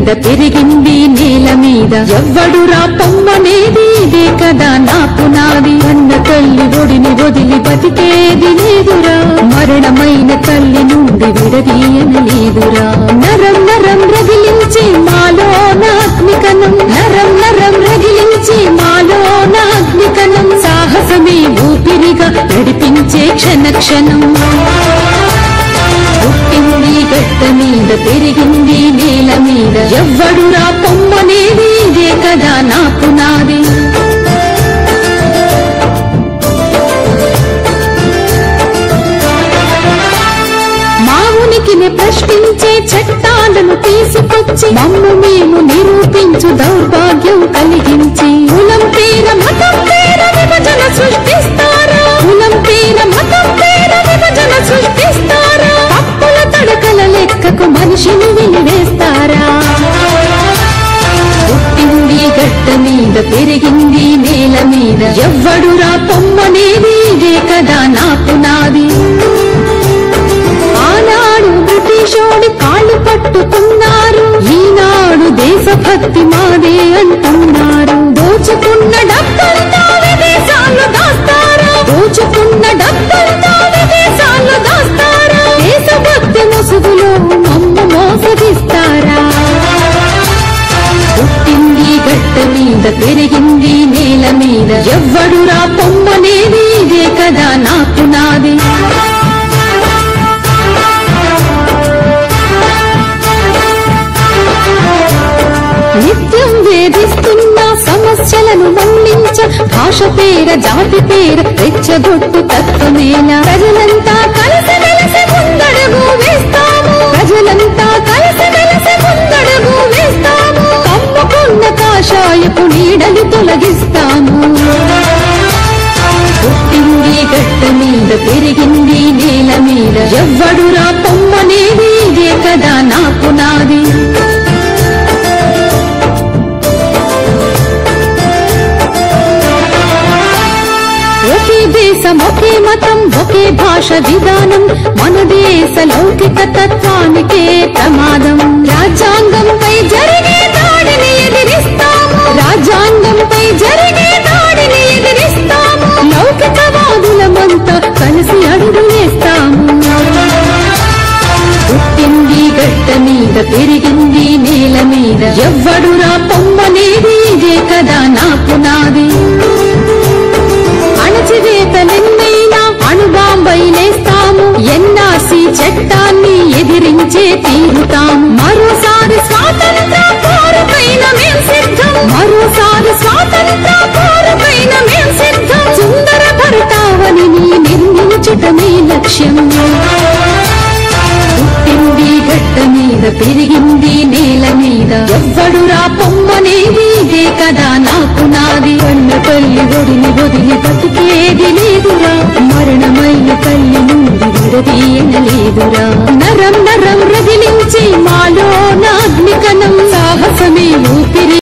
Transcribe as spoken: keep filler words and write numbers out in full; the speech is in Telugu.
పెరిగింది నేల మీద ఎవ్వడురా పొమ్మనేది ఇదే కదా నా పునాది అన్న తల్లి ఒడిని వదిలి బతికేది లేదురా మరణమైన తల్లి నుండి విడదీయనలేదురా నరం నరం రగిలించి మాలో నాగ్నికనం నరం నరం రగిలించి మాలో నాగ్నికనం సాహసమే ఊపిరిగా నడిపించే క్షణ క్షణం పుట్టింది గట్ట మీద పెరిగింది నేల మీద ఎవ్వడురా పొమ్మనేది ఇదే కదా నా పునాది మావునికిని ప్రశ్నించే చట్టాలను తీసుకొచ్చి మమ్ము మేము నిరూపించు దౌర్భాగ్యం కలిగించి కులం పేర మతం పేర విభజన సృష్టిస్తారా కులం పేర మతం పేర విభజన సృష్టిస్తారా తప్పుల తడకల లెక్కకు మనిషిని వినివేస్తారా పుట్టింది గట్ట మీద పెరిగింది నేల మీద ఎవ్వడురా పొమ్మనేది ఇదే కదా నా పునాది ఆనాడు బ్రిటిషోడి కాళ్ళు పట్టుకున్నారు ఈనాడు దేశభక్తి మాదే అంటున్నారు దోచుకున్న డబ్బంతా విదేశాల్లో దాస్తారా దోచుకున్న డబ్బంతా విదేశాల్లో దాస్తారా దేశభక్తి ముసుగులో మమ్ము మోసగిస్తారా పుట్టింది గట్ట మీద పెరిగింది నేల మీద ఎవ్వడురా పొమ్మనేది ఇదే కదా నా పునాది నిత్యం వేధిస్తున్న సమస్యలను మన్నించ భాష పేర జాతి పేర రెచ్చగొట్టు తత్వమేలా ప్రజలంతా కలిసి మెలిసి ముందడుగు వేస్తాము ప్రజలంతా కలిసి మెలిసి ముందడుగు వేస్తాము కమ్ముకున్న కాషాయపు నీడలు తొలగిస్తాము పుట్టింది గట్ట మీద పెరిగింది నేల మీద ఎవ్వడురా పొమ్మనేది ఇదే కదా నా పునాది ఒకే దేశం ఒకే మతం ఒకే భాష విధానం మన దేశ లౌకిక తత్వానికే ప్రమాదం రాజ్యాంగంపై జరిగే దాడిని ఎదిరిస్తాము రాజ్యాంగంపై జరిగే దాడిని ఎదిరిస్తాము లౌకికవాదులమంతా కలిసి అడుగులేస్తాము పుట్టింది గట్ట మీద పెరిగింది నేల మీద ఎవ్వడురా పొమ్మనేది ఇదే కదా నా పునాది అణచివేతలెన్నైనా అణుబాంబైలేస్తాము ఎన్ఆర్సీ చట్టాన్ని ఎదిరించే తీరుతాము మరోసారి స్వాతంత్ర పోరుపైన మేం సిద్ధం మరోసారి స్వాతంత్ర పోరుపైన మేం సిద్ధం సుందర భరతావనిని నిర్మించుటమే లక్ష్యం పుట్టింది గట్ట మీద పెరిగింది నేల మీద ఎవ్వడురా పొమ్మనేది ఇదే కదా నా పునాది అన్న తల్లి ఒడిని వదిలి బతికేది లేదురా మరణమైన తల్లి నుండి విడదీయనలేదురా